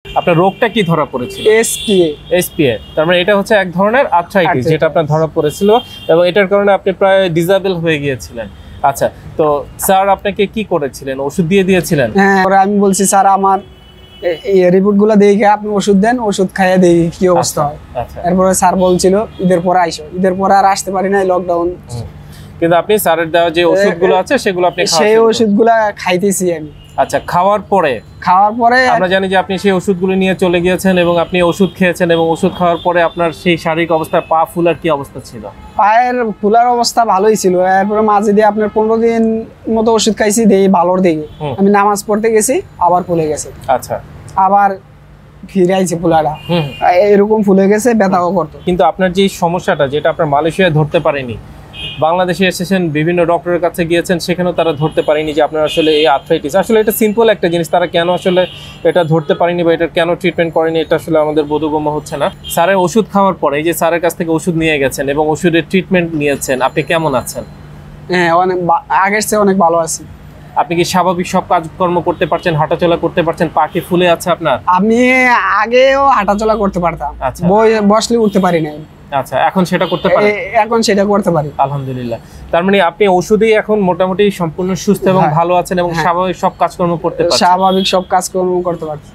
আপনার রোগটা কি ধরা পড়েছিল? এসপিএ। তার মানে এটা হচ্ছে এক ধরনের আর্থ্রাইটিস যেটা আপনার ধরা পড়েছিল এবং এটার কারণে আপনি প্রায় ডিসেবল হয়ে গিয়েছিলেন। আচ্ছা, তো স্যার আপনাকে কি করেছিলেন? ওষুধ দিয়ে দিয়েছিলেন? হ্যাঁ, আমি বলছি স্যার আমার এই রিপোর্টগুলো দেখে আপনি ওষুধ দেন, ওষুধ খাইয়ে দেই কি অবস্থা হয়। এরপরে স্যার বলছিল ঈদের পরে আইসো, ঈদের পরে আর আসতে পারি নাই, লকডাউন। কিন্তু আপনি স্যারের দেওয়া যে ওষুধগুলো আছে সেগুলো আপনি সেই ওষুধগুলো খাইতেছি আমি। আচ্ছা, খাওয়ার পরে আমরা জানি যে আপনি সেই ওষুধগুলো নিয়ে চলে গিয়েছেন এবং আপনি ওষুধ খেয়েছেন এবং ওষুধ খাওয়ার পরে আপনার সেই শারীরিক অবস্থা, পা ফুলার কি অবস্থা ছিল? পায়ের ফুলার অবস্থা ভালোই ছিল। এরপরে মাঝে দিয়ে আপনার 15 দিন মতো ওষুধ খাইছি, দেই ভালোর দিকে। আমি নামাজ পড়তে গেছি, আবার ফুলে গেছে। আচ্ছা, আবার ফিরে আইছে ফুলাটা, এরকম ফুলে গেছে, ব্যথাও করতো। কিন্তু আপনার যে সমস্যাটা যেটা আপনার মালয়েশিয়ায় ধরতে পারেনি, বাংলাদেশে এসেছেন, বিভিন্ন ডক্টরের কাছে গিয়েছেন, সেখানেও তারা ধরতে পারেনি যে আপনার আসলে এই আর্থ্রাইটিস। আসলে এটা সিম্পল একটা জিনিস, তারা কেন আসলে এটা ধরতে পারেনি বা এটা কেন ট্রিটমেন্ট করেনি এটা আসলে আমাদের বোধগম্য হচ্ছে না। স্যারের ওষুধ খাওয়ার পরে, এই যে স্যারের কাছ থেকে ওষুধ নিয়ে গেছেন এবং ওষুধের ট্রিটমেন্ট নিয়েছেন, আপনি কেমন আছেন? হ্যাঁ, অনেক আগের চেয়ে অনেক ভালো আছি। আপনি কি স্বাভাবিক সব কাজকর্ম করতে পারছেন, হাঁটাচলা করতে পারছেন? পা কি ফুলে আছে আপনার? আমি আগেও হাঁটাচলা করতে পারতাম, বসলে উঠতে পারি না। আচ্ছা, এখন সেটা করতে পারেন? এখন সেটা করতে পারি, আলহামদুলিল্লাহ। তার মানে আপনি ওষুধেই এখন মোটামুটি সম্পূর্ণ সুস্থ এবং ভালো আছেন এবং স্বাভাবিক সব কাজকর্ম করতে পারছেন? স্বাভাবিক সব কাজকর্ম করতে পারছি।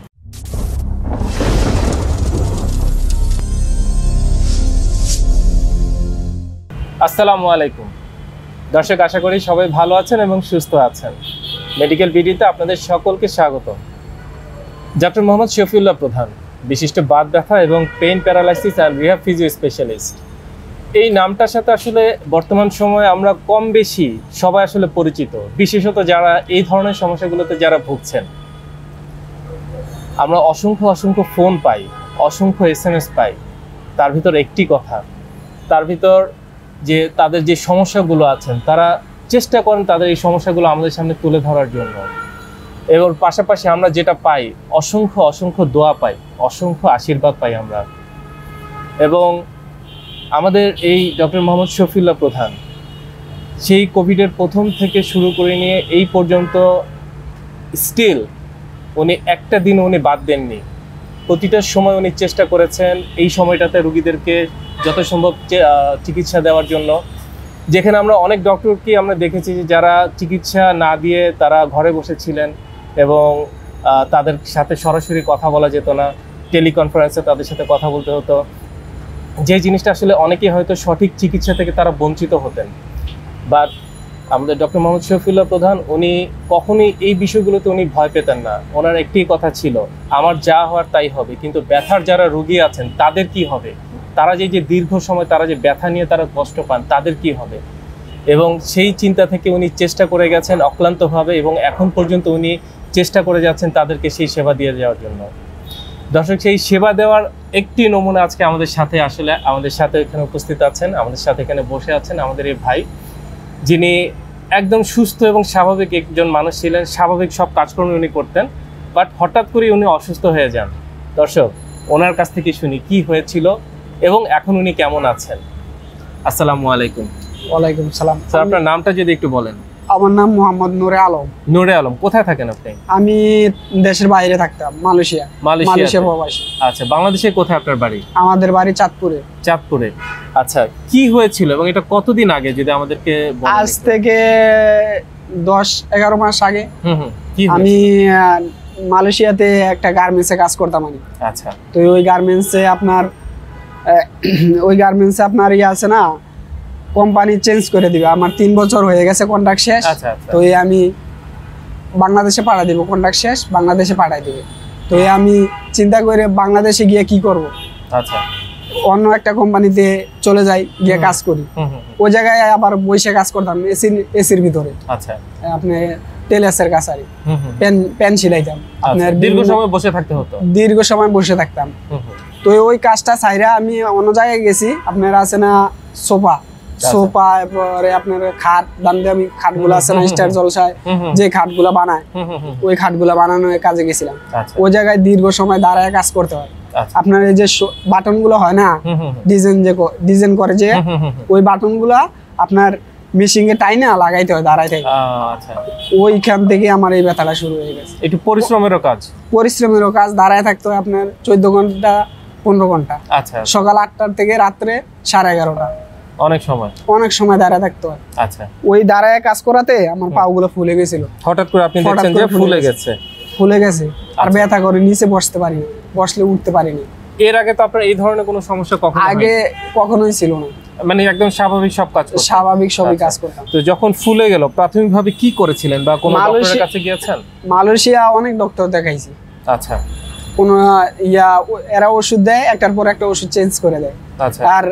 আসসালামু আলাইকুম দর্শক, আশা করি সবাই ভালো আছেন এবং সুস্থ আছেন। মেডিকেল ভিডিওতে আপনাদের সকলকে স্বাগত। ডক্টর মোহাম্মদ শফিউল্লাহ প্রধান, বিশিষ্ট বাত ব্যথা এবং pain paralysis and rehab physio specialist. এই নামটার সাথে আসলে বর্তমান সময়ে আমরা কম বেশি সবাই আসলে পরিচিত, বিশেষত যারা এই ধরনের সমস্যাগুলোতে যারা ভুগছেন। আমরা অসংখ্য ফোন পাই, অসংখ্য SMS পাই। তার ভিতর একটি কথা, তার ভিতর যে তাদের যে সমস্যাগুলো আছেন, তারা চেষ্টা করেন তাদের এই সমস্যাগুলো আমাদের সামনে তুলে ধরার জন্য। এবং পাশাপাশি আমরা যেটা পাই, অসংখ্য দোয়া পাই, অসংখ্য আশীর্বাদ পাই আমরা। এবং আমাদের এই ডক্টর মোহাম্মদ শফিউল্লাহ প্রধান সেই কোভিডের প্রথম থেকে শুরু করে নিয়ে এই পর্যন্ত স্টিল উনি একটা দিন উনি বাদ দেননি। প্রতিটা সময় উনি চেষ্টা করেছেন এই সময়টাতে রোগীদেরকে যত সম্ভব চিকিৎসা দেওয়ার জন্য। যেখানে আমরা অনেক ডক্টরকে আমরা দেখেছি যে যারা চিকিৎসা না দিয়ে তারা ঘরে বসেছিলেন এবং তাদের সাথে সরাসরি কথা বলা যেত না, টেলিকনফারেন্সে তাদের সাথে কথা বলতে হতো। যে জিনিসটা আসলে অনেকেই হয়তো সঠিক চিকিৎসা থেকে তারা বঞ্চিত হতেন। বাট আমাদের ডক্টর মোহাম্মদ শফিউল্লাহ প্রধান উনি কখনোই এই বিষয়গুলোতে উনি ভয় পেতেন না। ওনার একটি কথা ছিল, আমার যা হওয়ার তাই হবে, কিন্তু ব্যথার যারা রোগী আছেন তাদের কি হবে, তারা যে দীর্ঘ সময় তারা যে ব্যথা নিয়ে তারা কষ্ট পান তাদের কি হবে। এবং সেই চিন্তা থেকে উনি চেষ্টা করে গেছেন অক্লান্তভাবে এবং এখন পর্যন্ত উনি চেষ্টা করে যাচ্ছেন তাদেরকে সেই সেবা দিয়ে যাওয়ার জন্য। দর্শক, সেই সেবা দেওয়ার একটি নমুনা আজকে আমাদের সাথে এখানে উপস্থিত আছেন, আমাদের সাথে এখানে বসে আছেন আমাদের এই ভাই, যিনি একদম সুস্থ এবং স্বাভাবিক একজন মানুষ ছিলেন। স্বাভাবিক সব কাজকর্ম উনি করতেন, বাট হঠাৎ করে উনি অসুস্থ হয়ে যান। দর্শক, ওনার কাছ থেকে শুনি কি হয়েছিল এবং এখন উনি কেমন আছেন। আসসালামু আলাইকুম। ওয়ালাইকুম সালাম। স্যার, আপনার নামটা যদি একটু বলেন। আমার নাম মোহাম্মদ নূরে আলম। নূরে আলম, কোথায় থাকেন আপনি? আমি দেশের বাইরে থাকতাম, মালয়েশিয়া প্রবাসী। আচ্ছা, বাংলাদেশে কোথায় আপনার বাড়ি? আমাদের বাড়ি চাঁদপুরে। চাঁদপুরে। আচ্ছা, কি হয়েছিল এবং এটা কতদিন আগে যদি আমাদেরকে বলেন? আজ থেকে 10-11 মাস আগে আমি মালয়েশিয়াতে একটা গার্মেন্টসে কাজ করতাম আমি। আচ্ছা, তো ওই গার্মেন্টসে আপনার ইয়ে আছে না, কোম্পানি চেঞ্জ করে দিবে। আমার 3 বছর হয়ে গেছে, কন্ট্রাক্ট শেষ। তো আমি বাংলাদেশে পাঠাই দিব, কন্ট্রাক্ট শেষ, বাংলাদেশে পাঠাই দিবে। তো আমি চিন্তা করে বাংলাদেশে গিয়ে কি করব, আচ্ছা অন্য একটা কোম্পানিতে চলে যাই, গিয়ে কাজ করি। ওই জায়গায় আবার বসে কাজ করতাম এসির ভিতরে। আচ্ছা, আপনি টেলার্সের কাজ আর পেন সিলাইতাম। আপনার দীর্ঘ সময় বসে থাকতে হতো? দীর্ঘ সময় বসে থাকতাম। তো ওই কাজটা ছাইরা আমি অন্য জায়গায় গেছি। আপনার আছে না সোফা, পরে আপনার খাট বান্ধে, আমি খাটগুলো আছে না স্টার জলসায় যে খাটগুলা বানায়, ওই খাটগুলা বানানোর কাজে গেছিলাম। ওই জায়গায় দীর্ঘ সময় দাঁড়ায় কাজ করতে হয়। আপনার এই যে বাটন গুলো হয় না, ডিজাইন করে যে ওই বাটন গুলা আপনার মেশিনে টাইনা লাগাইতে হয় দাঁড়াই থেকে। আচ্ছা, ওইখান থেকে আমার এই ব্যথাটা শুরু হয়ে গেছে। একটু পরিশ্রমেরও কাজ। পরিশ্রমেরও কাজ, দাঁড়ায় থাকতে হয় আপনার 14 ঘন্টা 15 ঘন্টা। আচ্ছা, সকাল 8টার থেকে রাত্রে 11:30। অনেক সময় দাঁড়ায় থাকতে হয়। আচ্ছা, ওই দাঁড়ায় কাজ করাতে আমার পাগুলো ফুলে গেছিল। হঠাৎ করে আপনি দেখছেন যে ফুলে গেছে আর ব্যথা করে, নিচে বসতে পারি না, বসলে উঠতে পারি না। এর আগে তো আপনার এই ধরনের কোনো সমস্যা আগে কখনোই ছিল না, মানে একদম স্বাভাবিক সব কাজ করতেন? স্বাভাবিক সবই কাজ করতাম। তো যখন ফুলে গেল প্রাথমিকভাবে কি করেছিলেন বা কোনো ডক্টরের কাছে গিয়েছেন? মালয়েশিয়া অনেক ডক্টর দেখাইছি। আচ্ছা, কোন এরা ওষুধ দেয়, একটার পর একটা ওষুধ চেঞ্জ করে দেয়। আচ্ছা, আর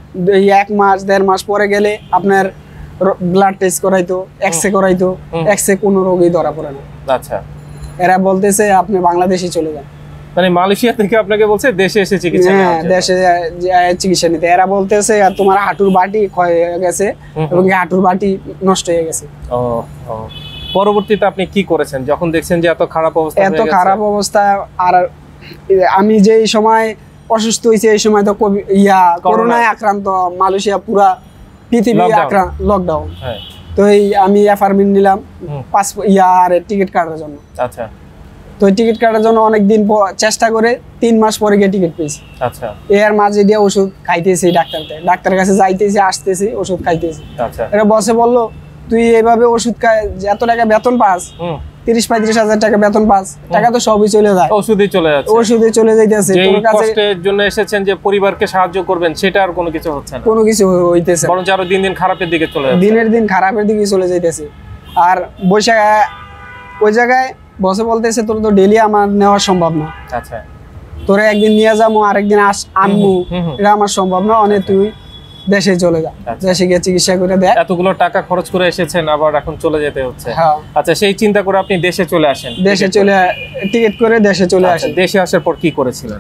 1 মাস 1.5 মাস পরে গেলে আপনার ব্লাড টেস্ট করাইতো, এক্সরে করাইতো, এক্সরে কোনো রোগই ধরা পড়ে না। আচ্ছা, এরা বলতেছে আপনি বাংলাদেশে চলে যান। মানে মালয়েশিয়া থেকে আপনাকে বলছে দেশে এসে চিকিৎসা নিতে? হ্যাঁ, দেশে চিকিৎসা নিতে। এরা বলতেছে তোমার হাঁটুর বাটি ক্ষয় হয়ে গেছে এবং হাঁটুর বাটি নষ্ট হয়ে গেছে। পরবর্তীতে আপনি কি করেছেন যখন দেখছেন যে এত খারাপ অবস্থা? এত খারাপ অবস্থা। আর আমি যেই সময় অসুস্থ হয়েছি এই সময় তো করোনায় আক্রান্ত, মালয়েশিয়া পুরা পৃথিবী লকডাউন। তো আমি অ্যাপার্টমেন্ট নিলাম টিকিট কাটার জন্য। আচ্ছা, তো টিকিট কাটার জন্য অনেকদিন চেষ্টা করে 3 মাস পরে গিয়ে টিকিট পেয়েছি। আচ্ছা, এর মাঝে দিয়ে ওষুধ খাইতেছি, ডাক্তারের কাছে যাইতেছি, আসতেছি, ওষুধ খাইতেছি। আচ্ছা, এরা বসে বললো তুই এইভাবে ওষুধ খায় এত টাকা বেতন পাস, 30-35 হাজার টাকা বেতন পাস, টাকা তো সবই চলে যায়, ওষুধে চলে যাইতেছে। তোর কাছে কষ্টের জন্য এসেছেন যে পরিবারকে সাহায্য করবেন, সেটা আর কোনো কিছু হচ্ছে না, কোনো কিছু হইতেছে বরং আরো দিন দিন খারাপের দিকে চলে যাচ্ছে। দিনের দিন খারাপের দিকে চলে যাইতেছে। আর বৈশাখ ওই জায়গায় বসে বলতেছে তোর তো ডেইলি আমার নেওয়া সম্ভব না। আচ্ছা, তোরে একদিন নিয়ে যাবো, আরেকদিন আনবো, এটা আমার সম্ভব না, অনেক তুই দেশে চলে যা, দেশে গিয়ে চিকিৎসা করে দেয়। এতগুলো টাকা খরচ করে এসেছেন, আবার এখন চলে যেতে হচ্ছে। হ্যাঁ, আচ্ছা, সেই চিন্তা করে আপনি দেশে চলে আসেন। দেশে চলে টিকিট করে দেশে চলে আসেন। দেশে আসার পর কি করেছিলেন?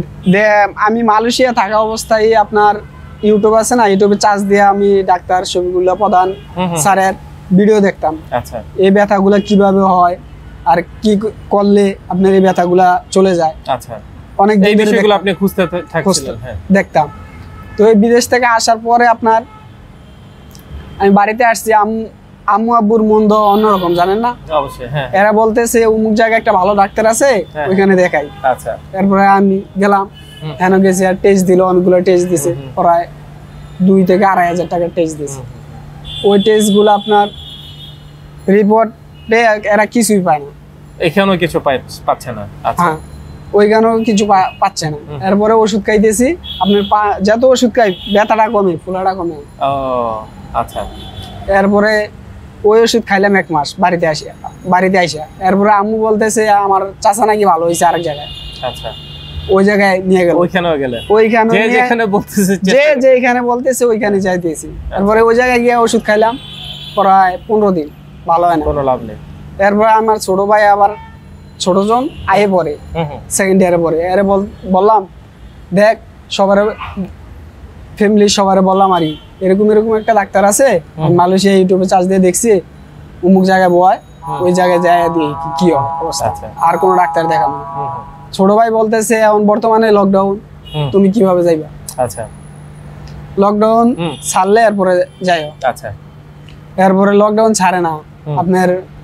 আমি মালয়েশিয়া থাকা অবস্থায় আপনার ইউটিউব আছে না, ইউটিউবে চার্জ দিয়ে আমি ডাক্তার শফিকুল্লাহ প্রধান স্যারের ভিডিও দেখতাম। আচ্ছা, এই ব্যথাগুলো কিভাবে হয় আর কি করলে আপনার এই ব্যথাগুলা চলে যায়। আচ্ছা, অনেক এই বিষয়গুলো আপনি খুঁজতে থাকছিলেন? হ্যাঁ, দেখতাম। তো এই বিদেশ থেকে আসার পরে আপনার আমি বাড়িতে আসছি, আম্মু আব্বুর মন্দ অন্যরকম, জানেন না? অবশ্যই, হ্যাঁ। এরা বলতেছে অমুক জায়গায় একটা ভালো ডাক্তার আছে, ওইখানে দেখাই। আচ্ছা, এরপরে আমি গেলাম, এখানে গেছি, আর টেস্ট দিল, অনেকগুলো টেস্ট দিছে, প্রায় 2 থেকে 2.5 হাজার টাকার টেস্ট দিছে। ওই টেস্ট গুলো আপনার রিপোর্টে এরা কিছুই পায় না, এখানেও কিছু পাচ্ছে না। আচ্ছা, হ্যাঁ, ওইখানেও কিছু পাচ্ছে না। এরপরে ওষুধ খাইতেছি, আপনার যত ওষুধ খাই ব্যথাটা কমে, ফুলাটা কমে। আচ্ছা, এরপরে ওই ওষুধ খাইলাম 1 মাস, বাড়িতে আসা। এরপরে আম্মু বলতেছে আমার চাচা নাকি ভালো হয়েছে আরেক জায়গায়। আচ্ছা, ওই জায়গায় নিয়ে গেল, যেখানে বলতেছে ওইখানে যাইতেছি। তারপরে ওই জায়গায় গিয়ে ওষুধ খাইলাম, প্রায় 15 দিন ভালো হয় না, কোনো লাভ নেই। এরপরে আমার ছোট ভাই আবার ছোটজন আয়ে পড়ে, সেকেন্ড ইয়ারে পড়ে। এর বললাম দেখ, সবার ফ্যামিলি সবারে বললাম আর এরকম একটা ডাক্তার আছে মালয়েশিয়া, ইউটিউবে চার্জ দিয়ে দেখছি, অমুক জায়গায় বয়, ওই জায়গায় যায় দিয়ে কি অবস্থা, আর কোনো ডাক্তার দেখাবো। ছোট ভাই বলতেছে এখন বর্তমানে লকডাউন, তুমি কিভাবে যাইবা? আচ্ছা, লকডাউন ছাড়লে এরপরে যাই। আচ্ছা, এরপরে লকডাউন ছাড়ে না, আপনার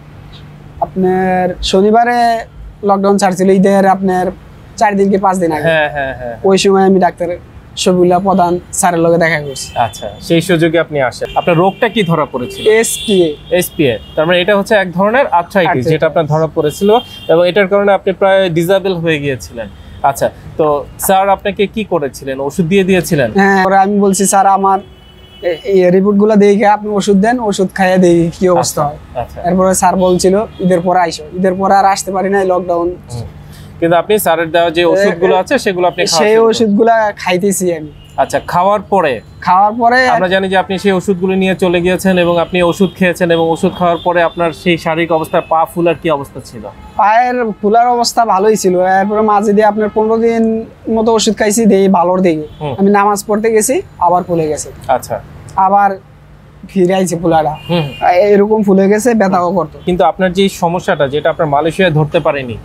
শনিবারে লকডাউন ছাড়ছিল, ঈদের আপনার 4 দিন কি 5 দিন আগে। ওই সময় আমি ডাক্তার শফিকুল্লাহ প্রধান স্যারের লগে দেখা করছি। আচ্ছা, সেই সুযোগে আপনি আসেন। আপনার রোগটা কি ধরা পড়েছিল? এসপিএ। তার মানে এটা হচ্ছে এক ধরনের আর্থ্রাইটিস, যেটা আপনার ধরা পড়েছিল এবং এটার কারণে আপনি প্রায় ডিসেবল হয়ে গিয়েছিলেন। আচ্ছা, তো স্যার আপনাকে কি করেছিলেন? ওষুধ দিয়েছিলেন? হ্যাঁ, আমি বলছি স্যার আমার এই রিপোর্ট গুলো দেখে আপনি ওষুধ দেন, ওষুধ খাইয়ে দেই কি অবস্থা হয়। এরপরে স্যার বলছিল ঈদের পরে আইসো, ঈদের পরে আর আসতে পারি না, লকডাউন। কিন্তু আপনি স্যারের দেওয়া যে ওষুধগুলো আছে সেগুলো আপনি সেই ওষুধগুলো খাইতেছি আমি। আচ্ছা, খাওয়ার পরে আমরা জানি যে আপনি সেই ওষুধগুলো নিয়ে চলে গিয়েছেন এবং আপনি ওষুধ খেয়েছেন, এবং ওষুধ খাওয়ার পরে আপনার সেই শারীরিক অবস্থা, পা ফুলার কি অবস্থা ছিল? পায়ের ফুলার অবস্থা ভালোই ছিল। এরপরে মাঝে দিয়ে আপনার 15 দিন মতো ওষুধ খাইছি, দেই ভালোর দিকে। আমি নামাজ পড়তে গেছি, আবার ফুলে গেছে। আচ্ছা, আবার ফিরে আইছে ফুলাটা, এরকম ফুলে গেছে, ব্যথাও করতো। কিন্তু আপনার যে সমস্যাটা, যেটা আপনার মালয়েশিয়ায় ধরতে পারেনি,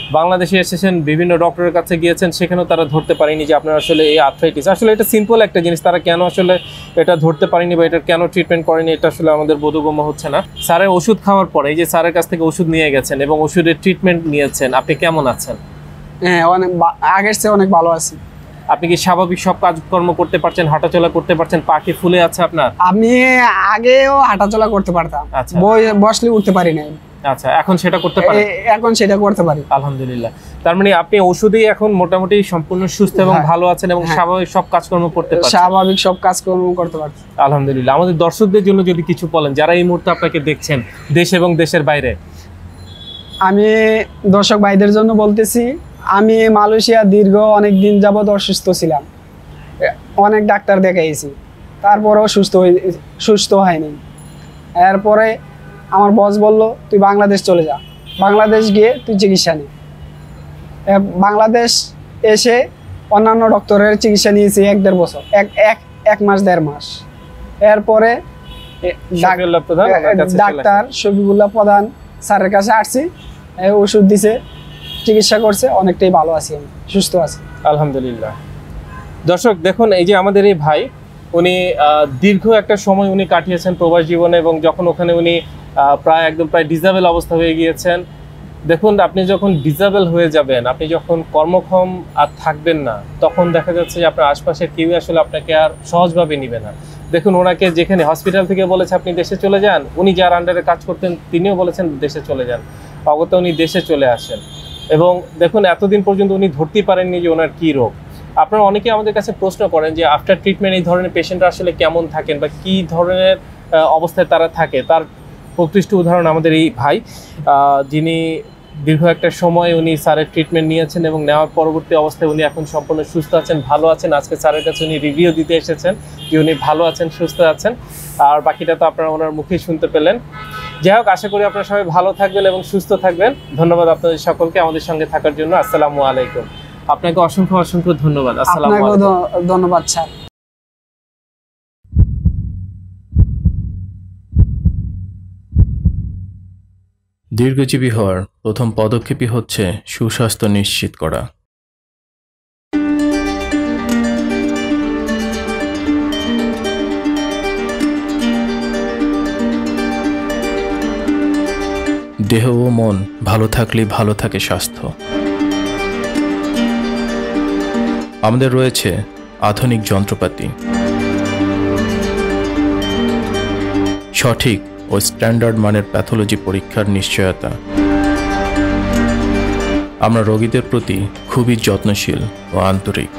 বাংলাদেশে এসেছেন, বিভিন্ন ডক্টরের কাছে গিয়েছেন, সেখানেও তারা ধরতে পারেনি যে আপনার আসলে এই আর্থ্রাইটিস। আসলে এটা সিম্পল একটা জিনিস, তারা কেন আসলে এটা ধরতে পারেনি বা এটা কেন ট্রিটমেন্ট করেনি এটা আসলে আমাদের বোধগম্য হচ্ছে না। স্যারের ওষুধ খাওয়ার পরে, এই যে স্যারের কাছ থেকে ওষুধ নিয়ে গেছেন এবং ওষুধের ট্রিটমেন্ট নিয়েছেন, আপনি কেমন আছেন? হ্যাঁ, অনেক আগের চেয়ে অনেক ভালো আছি। আপনি কি স্বাভাবিক সব কাজকর্ম করতে পারছেন, হাঁটাচলা করতে পারছেন, পা কি ফুলে আছে আপনার? আমি আগেও হাঁটাচলা করতে পারতাম, আচ্ছা। বসলে উঠতে পারি না। আচ্ছা, এখন সেটা করতে পারেন? এখন সেটা করতে পারি, আলহামদুলিল্লাহ। তার মানে আপনি ওষুধেই এখন মোটামুটি সম্পূর্ণ সুস্থ এবং ভালো আছেন এবং স্বাভাবিক সব কাজকর্ম করতে পারছেন? স্বাভাবিক সব কাজকর্ম করতে পারছি, আলহামদুলিল্লাহ। আমাদের দর্শকদের জন্য যদি কিছু বলেন, যারা এই মুহূর্তে আপনাকে দেখছেন দেশ এবং দেশের বাইরে। আমি দর্শক ভাইদের জন্য বলতেছি, আমি মালয়েশিয়া দীর্ঘ অনেক দিন যাবৎ অসুস্থ ছিলাম, অনেক ডাক্তার দেখাইছি, তারপরেও সুস্থ হয়নি। এরপরে আমার বস বলল, তুই বাংলাদেশ চলে যা, বাংলাদেশ গিয়ে তুই চিকিৎসা নে। বাংলাদেশ এসে অন্যান্য ডক্টরের চিকিৎসা নিয়েছি 1-1.5 বছর, এক মাস 1.5 মাস। এরপরে ডাক্তার শফিকুল্লাহ প্রধান স্যারের কাছে আসছি, ওষুধ দিছে, চিকিৎসা করছে, অনেকটাই ভালো আছি, আমি সুস্থ আছি আলহামদুলিল্লাহ। দর্শক দেখুন, এই যে আমাদের এই ভাই, উনি দীর্ঘ একটা সময় উনি কাটিয়েছেন প্রবাস জীবনে, এবং যখন ওখানে উনি প্রায় ডিসেবল অবস্থা হয়ে গিয়েছেন। দেখুন, আপনি যখন ডিসেবল হয়ে যাবেন, আপনি যখন কর্মক্ষম আর থাকবেন না, তখন দেখা যাচ্ছে যে আপনার আশপাশের কেউই আসলে আপনাকে আর সহজভাবে নিবে না। দেখুন, ওনাকে যেখানে হসপিটাল থেকে বলেছে আপনি দেশে চলে যান, উনি যার আন্ডারে কাজ করতেন তিনিও বলেছেন দেশে চলে যান, অগত্যা উনি দেশে চলে আসেন। এবং দেখুন, এতদিন পর্যন্ত উনি ধরতেই পারেননি যে ওনার কী রোগ। আপনারা অনেকে আমাদের কাছে প্রশ্ন করেন যে আফটার ট্রিটমেন্ট এই ধরনের পেশেন্টরা আসলে কেমন থাকেন বা কী ধরনের অবস্থায় তারা থাকে। তার প্রকৃষ্ট উদাহরণ আমাদের এই ভাই, যিনি দীর্ঘ একটা সময় উনি স্যারের ট্রিটমেন্ট নিয়েছেন এবং নেওয়ার পরবর্তী অবস্থায় উনি এখন সম্পূর্ণ সুস্থ আছেন, ভালো আছেন। আজকে স্যারের কাছে উনি রিভিউ দিতে এসেছেন যে উনি ভালো আছেন, সুস্থ আছেন, আর বাকিটা তো আপনারা ওনার মুখেই শুনতে পেলেন। যাই হোক, আশা করি আপনারা সবাই ভালো থাকবেন এবং সুস্থ থাকবেন। ধন্যবাদ আপনাদের সকলকে আমাদের সঙ্গে থাকার জন্য। আসসালামু আলাইকুম। আপনাকে অসংখ্য অসংখ্য ধন্যবাদ। আসসালামু আলাইকুম। ধন্যবাদ স্যার। দীর্ঘজীবী হওয়ার প্রথম পদক্ষেপই হচ্ছে সুস্বাস্থ্য নিশ্চিত করা। দেহ ও মন ভালো থাকলেই ভালো থাকে স্বাস্থ্য। আমাদের রয়েছে আধুনিক যন্ত্রপাতি, সঠিক ও স্ট্যান্ডার্ড মানের প্যাথোলজি পরীক্ষার নিশ্চয়তা। আমরা রোগীদের প্রতি খুবই যত্নশীল ও আন্তরিক।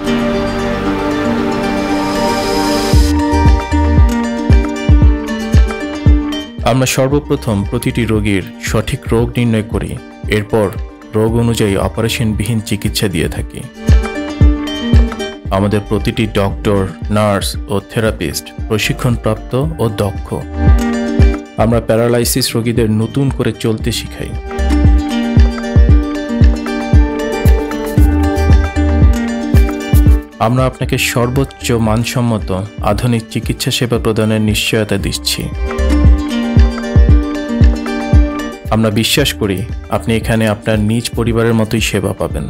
আমরা সর্বপ্রথম প্রতিটি রোগীর সঠিক রোগ নির্ণয় করি, এরপর রোগ অনুযায়ী অপারেশনবিহীন চিকিৎসা দিয়ে থাকি। আমাদের প্রতিটি ডক্টর, নার্স ও থেরাপিস্ট প্রশিক্ষণপ্রাপ্ত ও দক্ষ। আমরা প্যারালাইসিস রোগীদের নতুন করে চলতে শিখাই। আমরা আপনাকে সর্বোচ্চ মানসম্মত আধুনিক চিকিৎসা সেবা প্রদানের নিশ্চয়তা দিচ্ছি। আমরা বিশ্বাস করি আপনি এখানে আপনার নিজ পরিবারের মতোই সেবা পাবেন।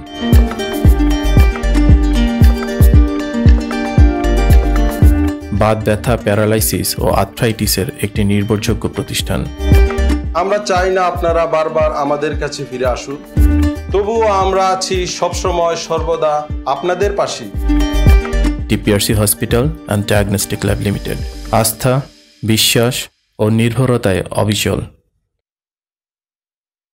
বাত ব্যথা, প্যারালাইসিস ও আর্থ্রাইটিসের একটি নির্ভরযোগ্য প্রতিষ্ঠান। আমরা চাই না আপনারা বারবার আমাদের কাছে ফিরে আসুন, তবুও আমরা আছি সবসময় সর্বদা আপনাদের পাশে। T P R C hospital and diagnostic lab limited, আস্থা, বিশ্বাস ও নির্ভরতায় অবিচল।